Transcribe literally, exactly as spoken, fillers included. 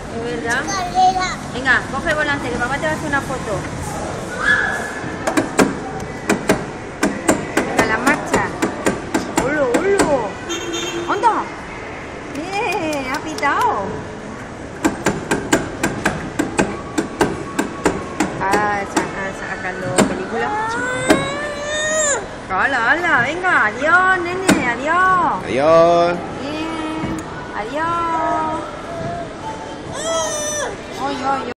¿Es verdad? Venga, coge el volante, que papá te va a hacer una foto. Venga, la marcha. ¡Ulo, ulo! ¡Anda! ¡Bien! ¡Ha pitado! Ah, sacando película. ¡Hala, hala! Venga, adiós, nene, adiós. Adiós. Bien, adiós. Ay, ay, ay.